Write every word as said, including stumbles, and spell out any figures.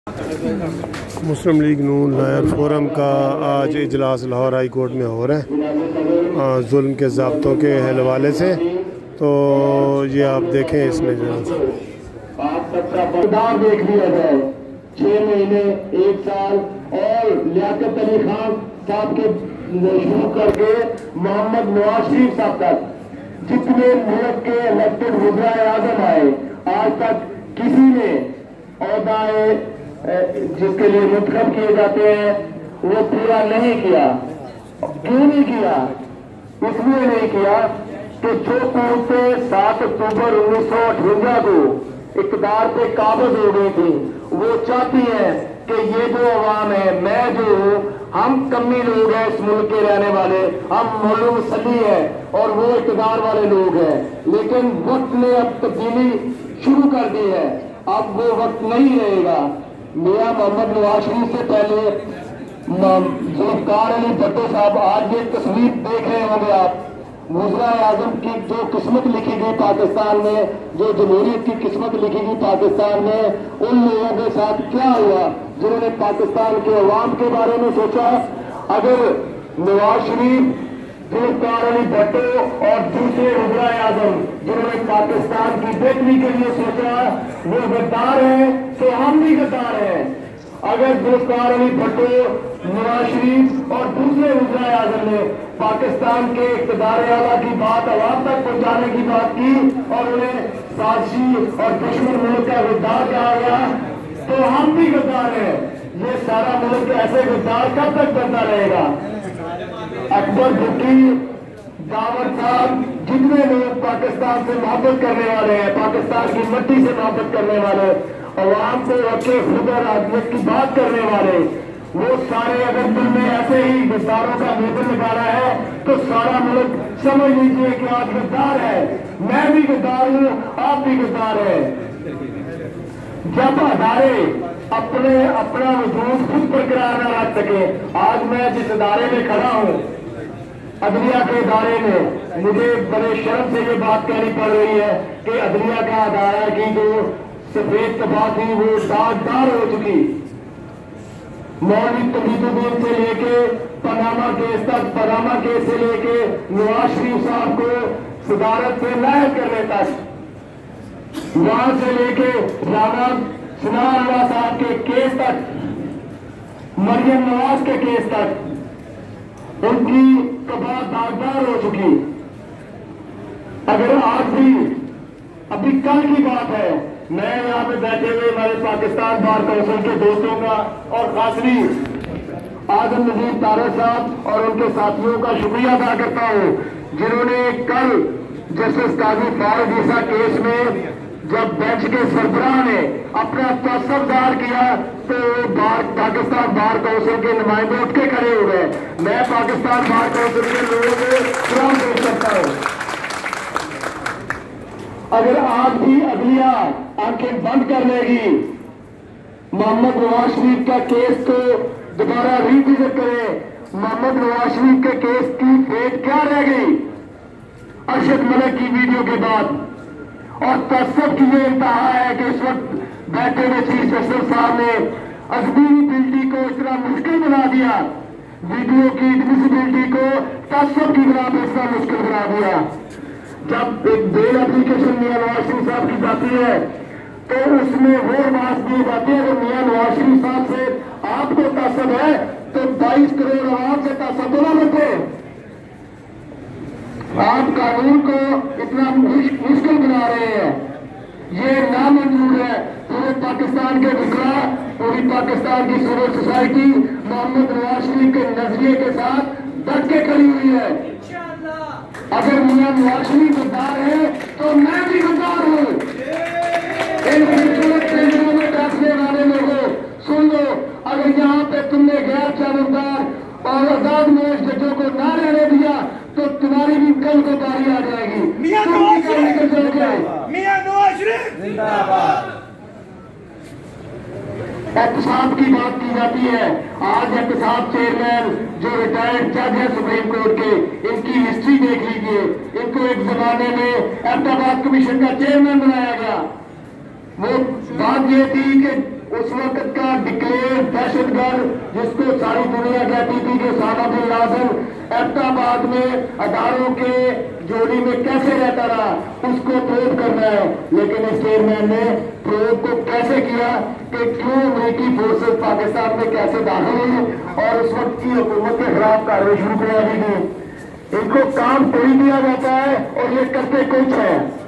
مسلم League Noon lawyer forum کا آج اجلاس لاہور ہائی کورٹ میں ہو رہا ہے ظلم کے ضابطوں کے حوالے سے، تو یہ آپ دیکھیں اس میں جو دیکھ لیا جائے چھ مہینے ایک سال اور لیاقت علی خان صاحب کے شروع کر کے محمد نواز شریف صاحب تک جتنے ملک کے الیکٹڈ وزرائے اعظم آئے آج تک کسی نے عہدۂ جس کے لیے منتخب کیے جاتے ہیں وہ پورا نہیں کیا۔ کیوں نہیں کیا؟ اس لیے نہیں کیا کہ جو قوتیں سات اکتوبر انیس سو اٹھوجا کو اقتدار پہ قابض ہو گئی تھی وہ چاہتی ہیں کہ یہ جو عوام ہے، میں جو ہوں، ہم کمی لوگ ہیں اس ملک کے رہنے والے، ہم مولو مسلی ہیں اور وہ اقتدار والے لوگ ہیں، لیکن وقت نے اب تبدیلی شروع کر دی ہے، اب وہ وقت نہیں رہے گا۔ میاں محمد نواز شریف سے پہلے ذوالفقار علی بھٹو صاحب، آج یہ تصویر دیکھ رہے ہوں گے آپ، وزرائے اعظم کی جو قسمت لکھی گئی پاکستان میں، جو جمہوریت کی قسمت لکھی گئی پاکستان میں، ان لوگوں کے ساتھ کیا ہوا جنہوں نے پاکستان کے عوام کے بارے میں سوچا۔ اگر نواز شریف، ذوالفقار علی بھٹو اور دوسرے وزرائے اعظم جنہوں نے پاکستان کی بہتری کے لیے سوچا وہ غدار ہیں تو ہم بھی غدار ہیں۔ اگر ذوالفقار علی بھٹو، نواز شریف اور دوسرے وزرائے اعظم نے پاکستان کے اقتدار اعلیٰ کی بات عوام تک پہنچانے کی بات کی اور انہیں سازشی اور دشمن ملک کا غدار کہا گیا تو ہم بھی غدار ہیں۔ یہ سارا ملک ایسے غدار کب تک بنتا رہے گا؟ اکبر بھٹی، داور صاحب، جتنے لوگ پاکستان سے محبت کرنے والے ہیں، پاکستان کی مٹی سے محبت کرنے والے، عوام کو رکھے خدا راجیت کی بات کرنے والے، وہ سارے اگر دل میں ایسے ہی غداروں کا لیبل نکالا ہے تو سارا ملک سمجھ لیجیے کہ آپ غدار ہے، میں بھی غدار ہوں، آپ بھی غدار ہیں۔ جب ادارے اپنے اپنا وجود خود برقرار نہ رکھ سکے، آج میں جس ادارے میں کھڑا ہوں، عدلیہ کے ادارے میں، مجھے بڑے شرم سے یہ بات کہنی پڑ رہی ہے کہ عدلیہ کا ادارہ کی جو سفید تباہ تھی وہ داغدار ہو چکی۔ مولوی تقی الدین سے لے کے پاناما کیس تک، پاناما کیس سے لے کے نواز شریف صاحب کو صدارت سے نائب کرنے تک، وہاں سے لے کے رانا ثناء اللہ صاحب کے کیس تک، مریم نواز کے کیس تک، ان کی تباہ داغدار ہو چکی۔ اگر آج بھی، ابھی کل کی بات ہے، میں یہاں پہ بیٹھے ہوئے ہمارے پاکستان بار کونسل کے دوستوں کا اور خاصری اعظم نذیر طارق صاحب اور ان کے ساتھیوں کا شکریہ ادا کرتا ہوں جنہوں نے کل جسٹس قاضی فاروق عیسیٰ کیس میں جب بینچ کے سربراہ نے اپنا تعصب ظاہر کیا تو بار پاکستان بار کونسل کے نمائندے اٹھ کے کھڑے ہوئے۔ میں پاکستان بار کونسل کے لوگوں کو سلام پیش کرتا ہوں۔ اگر آج بھی عدلیہ آنکھیں بند کر لے گی، محمد نواز شریف کا کیس کو دوبارہ ریوزٹ کرے، محمد نواز شریف کے کیس کی فیٹ کیا رہ گئی ارشد ملک کی ویڈیو کے بعد؟ اور تعصب کی یہ انتہا ہے کہ اس وقت بیٹھے ہوئے چیف جسٹس صاحب نے ازبیلیٹی کو اس طرح مشکل بنا دیا، ویڈیو کی ایڈمیسیبلٹی کو تعصب کی بنا پہ اس طرح مشکل بنا دیا۔ جب ایک بیل اپلیکیشن میاں نواز شریف صاحب کی جاتی ہے تو اس میں وہ بات دی جاتی ہے کہ میاں نواز شریف صاحب سے آپ کو تعصب ہے تو بائیس کروڑ عوام سے تعصب نہ رکھے۔ آپ قانون کو اتنا مشکل بنا رہے ہیں، یہ نامنظور ہے۔ پورے پاکستان کے وزراء، پوری پاکستان کی سول سوسائٹی محمد نواز شریف کے نظریے کے ساتھ ڈٹ کے کھڑی ہوئی ہے۔ اگر میاں نواز شریف غدار ہے تو میں بھی غدار ہوں۔ ان خوبصورت تنظیموں میں بیٹھنے والے لوگوں سن لو، اگر یہاں پہ تم نے غیر جانبدار اور آزاد نوش ججوں کو نہ رہنے دیا تو تمہاری بھی کل کو باری آ جائے گی۔ میاں نواز شریف میاں نواز شریف زندہ باد۔ احتساب کی بات کی جاتی ہے، آج احتساب چیئرمین جو ریٹائرڈ جج ہے سپریم کورٹ کے، ان کی ہسٹری دیکھ لیجئے، ان کو ایک زمانے میں احتساب کمیشن کا چیئرمین بنایا گیا۔ وہ بات یہ تھی کہ اس وقت کا ڈکلیئر دہشت گرد جس کو ساری دنیا کہتی تھی کہ اسامہ بن لادن ایبٹ آباد میں اداروں کے جوڑی میں کیسے رہتا رہا، اس کو پروو کرنا ہے. لیکن اس چیئرمین نے پروو کو کیسے کیا کہ کیوں امریکی فورسز پاکستان میں کیسے داخل ہوئی اور اس وقت کی حکومت کے خلاف کارروائی شروع کروا دی گئی. ان کو کام کوئی دیا جاتا ہے اور یہ کرتے کچھ ہے.